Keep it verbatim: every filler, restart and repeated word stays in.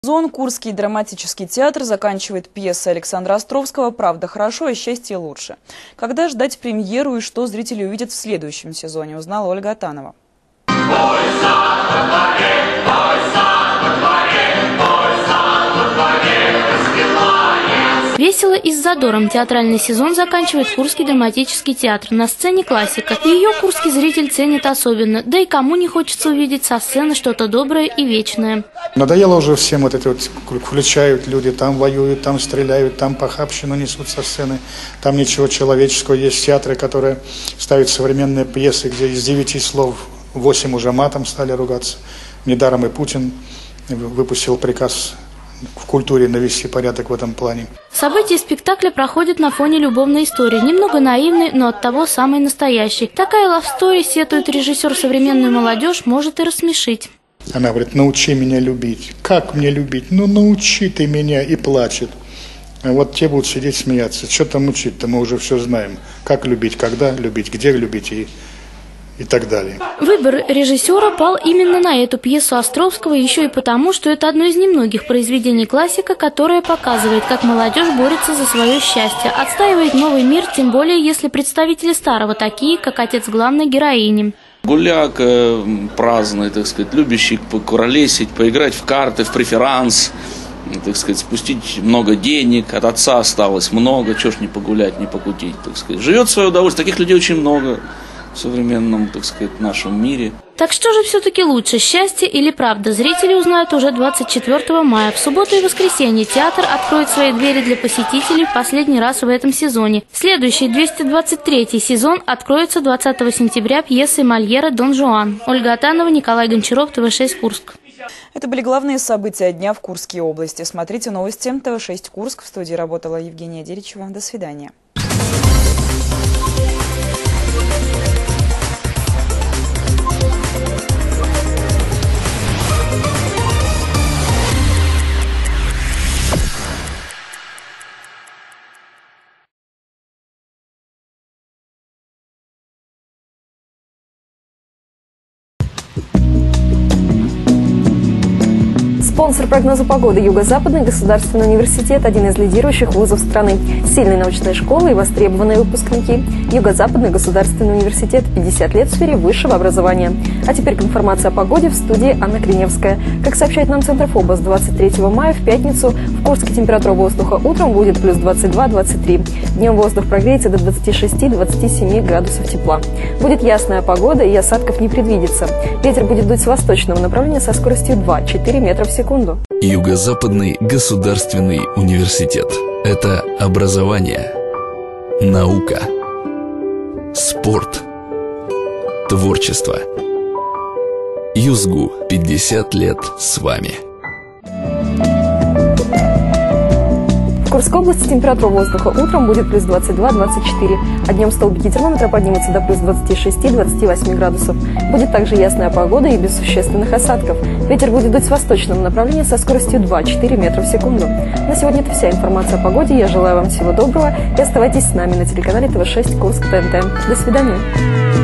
Зон Курский драматический театр заканчивает пьеса Александра Островского «Правда хорошо, а счастье лучше». Когда ждать премьеру и что зрители увидят в следующем сезоне, узнала Ольга Атанова. Весело и с задором театральный сезон заканчивает Курский драматический театр. На сцене классика. И ее курский зритель ценит особенно. Да и кому не хочется увидеть со сцены что-то доброе и вечное. Надоело уже всем вот это вот, включают люди, там воюют, там стреляют, там похабщину несут со сцены. Там ничего человеческого. Есть театры, которые ставят современные пьесы, где из девяти слов восемь уже матом стали ругаться. Недаром и Путин выпустил приказ в культуре навести порядок в этом плане. События спектакля проходят на фоне любовной истории. Немного наивной, но оттого самой настоящей. Такая лавстори, сетует режиссер, современную молодежь может и рассмешить. Она говорит: научи меня любить. Как мне любить? Ну научи ты меня. И плачет. А вот те будут сидеть смеяться. Что там учить-то, мы уже все знаем. Как любить, когда любить, где любить и... и так далее. Выбор режиссера пал именно на эту пьесу Островского, еще и потому, что это одно из немногих произведений классика, которое показывает, как молодежь борется за свое счастье, отстаивает новый мир, тем более, если представители старого такие, как отец главной героини. Гуляк э, праздный, так сказать, любящий покуролесить, поиграть в карты, в преферанс, так сказать, спустить много денег, от отца осталось много, чего ж не погулять, не покутить, так сказать. Живет в свое удовольствие, таких людей очень много в современном, так сказать, нашем мире. Так что же все-таки лучше, счастье или правда? Зрители узнают уже двадцать четвёртого мая. В субботу и воскресенье театр откроет свои двери для посетителей в последний раз в этом сезоне. Следующий, двести двадцать третий сезон откроется двадцатого сентября пьесой Мольера «Дон Жуан». Ольга Атанова, Николай Гончаров, ТВ шесть Курск. Это были главные события дня в Курской области. Смотрите новости ТВ шесть Курск. В студии работала Евгения Деричева. До свидания. Спонсор прогноза погоды – Юго-Западный государственный университет, один из лидирующих вузов страны. Сильные научные школы и востребованные выпускники. Юго-Западный государственный университет – пятьдесят лет в сфере высшего образования. А теперь к информации о погоде в студии Анна Криневская. Как сообщает нам Центр ФОБОС, двадцать третьего мая в пятницу в Курске температура воздуха утром будет плюс двадцать два — двадцать три. Днем воздух прогреется до двадцати шести — двадцати семи градусов тепла. Будет ясная погода и осадков не предвидится. Ветер будет дуть с восточного направления со скоростью два — четыре метра в секунду. Юго-Западный государственный университет. Это образование, наука, спорт, творчество. ЮЗГУ пятьдесят лет с вами. В Курской области температура воздуха утром будет плюс двадцать два — двадцать четыре, а днем столбики термометра поднимутся до плюс двадцати шести — двадцати восьми градусов. Будет также ясная погода и без существенных осадков. Ветер будет дуть с восточного направления со скоростью два — четыре метра в секунду. На сегодня это вся информация о погоде. Я желаю вам всего доброго и оставайтесь с нами на телеканале ТВ шесть Курск ТНТ. До свидания.